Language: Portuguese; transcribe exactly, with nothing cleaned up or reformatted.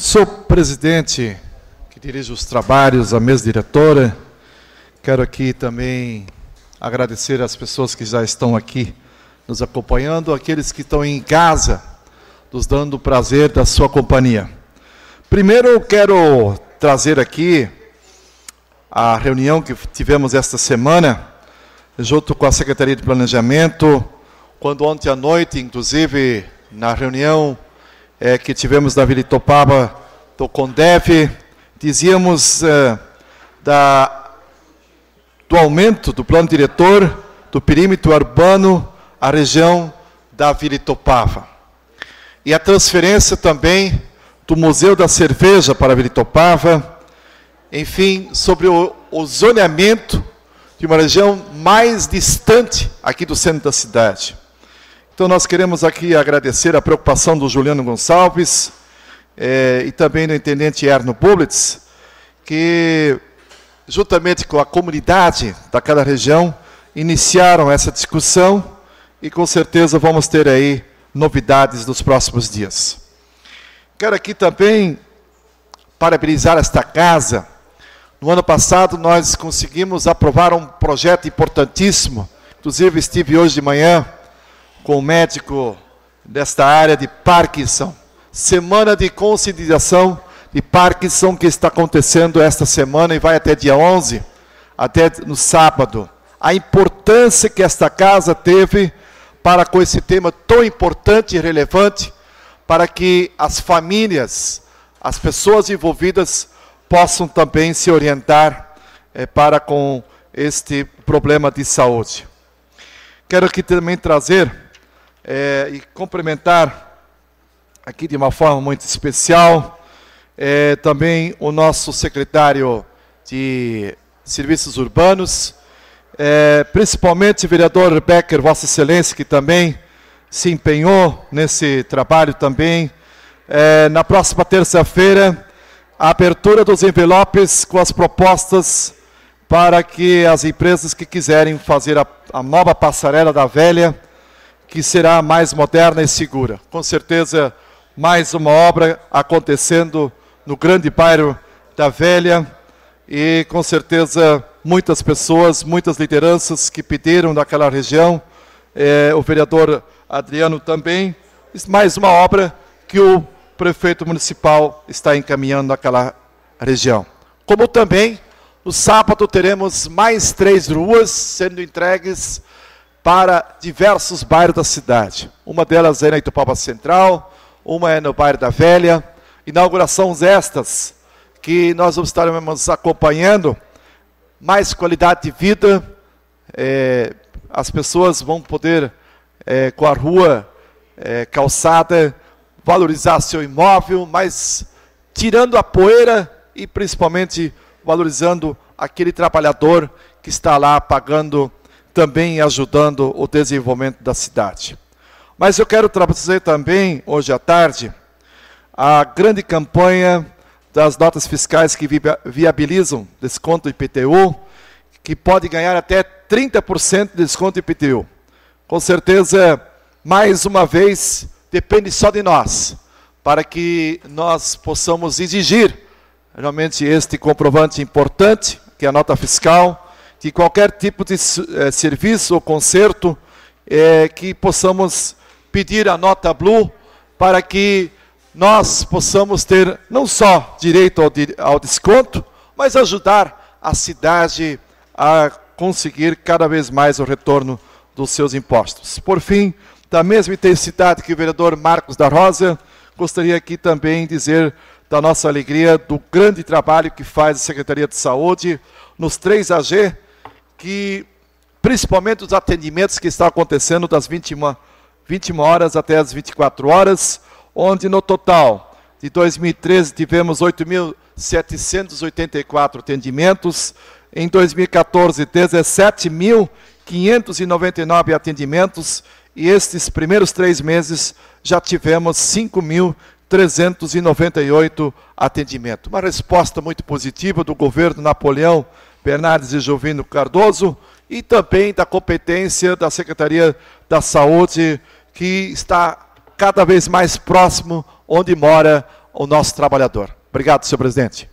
Sou presidente que dirige os trabalhos, a mesa diretora. Quero aqui também agradecer às pessoas que já estão aqui nos acompanhando, aqueles que estão em casa, nos dando o prazer da sua companhia. Primeiro eu quero trazer aqui a reunião que tivemos esta semana, junto com a Secretaria de Planejamento, quando ontem à noite, inclusive, na reunião é, que tivemos na Vila Itopava do Condev, dizíamos é, da, do aumento do plano diretor do perímetro urbano à região da Vila Itopava. E a transferência também do Museu da Cerveja para a Vila Itopava, enfim, sobre o, o zoneamento de uma região mais distante aqui do centro da cidade. Então nós queremos aqui agradecer a preocupação do Juliano Gonçalves eh, e também do intendente Erno Bublitz, que juntamente com a comunidade daquela região iniciaram essa discussão e com certeza vamos ter aí novidades nos próximos dias. Quero aqui também parabenizar esta casa. No ano passado nós conseguimos aprovar um projeto importantíssimo, inclusive estive hoje de manhã com o médico desta área de Parkinson, semana de conscientização de Parkinson que está acontecendo esta semana e vai até dia onze, até no sábado. A importância que esta casa teve para com esse tema tão importante e relevante, para que as famílias, as pessoas envolvidas possam também se orientar é, para com este problema de saúde. Quero aqui também trazer é, e cumprimentar aqui de uma forma muito especial é, também o nosso secretário de Serviços Urbanos, é, principalmente o vereador Becker, Vossa Excelência, que também se empenhou nesse trabalho também. É, na próxima terça-feira, a abertura dos envelopes com as propostas para que as empresas que quiserem fazer a, a nova passarela da Velha, que será mais moderna e segura. Com certeza, mais uma obra acontecendo no grande bairro da Velha e, com certeza, muitas pessoas, muitas lideranças que pediram daquela região, é, o vereador Adriano também, mais uma obra que o prefeito municipal está encaminhando naquela região. Como também, no sábado, teremos mais três ruas sendo entregues para diversos bairros da cidade. Uma delas é na Itupava Central, uma é no bairro da Velha. Inaugurações estas que nós estaremos acompanhando, mais qualidade de vida, é, as pessoas vão poder, é, com a rua é, calçada, valorizar seu imóvel, mas tirando a poeira e principalmente valorizando aquele trabalhador que está lá pagando também e ajudando o desenvolvimento da cidade. Mas eu quero trazer também, hoje à tarde, a grande campanha das notas fiscais que viabilizam desconto I P T U, que pode ganhar até trinta por cento de desconto I P T U. Com certeza, mais uma vez, depende só de nós, para que nós possamos exigir realmente este comprovante importante, que é a nota fiscal, de qualquer tipo de eh, serviço ou conserto, eh, que possamos pedir a nota Blue, para que nós possamos ter não só direito ao, ao desconto, mas ajudar a cidade a conseguir cada vez mais o retorno dos seus impostos. Por fim, da mesma intensidade que o vereador Marcos da Rosa, gostaria aqui também de dizer da nossa alegria, do grande trabalho que faz a Secretaria de Saúde, nos três A G, que principalmente os atendimentos que estão acontecendo das vinte e uma horas até as vinte e quatro horas, onde no total de dois mil e treze tivemos oito mil setecentos e oitenta e quatro atendimentos, em dois mil e quatorze dezessete mil quinhentos e noventa e nove atendimentos, e estes primeiros três meses já tivemos cinco mil trezentos e noventa e oito atendimentos. Uma resposta muito positiva do governo Napoleão Bernardes e Jovino Cardoso e também da competência da Secretaria da Saúde, que está cada vez mais próximo onde mora o nosso trabalhador. Obrigado, senhor presidente.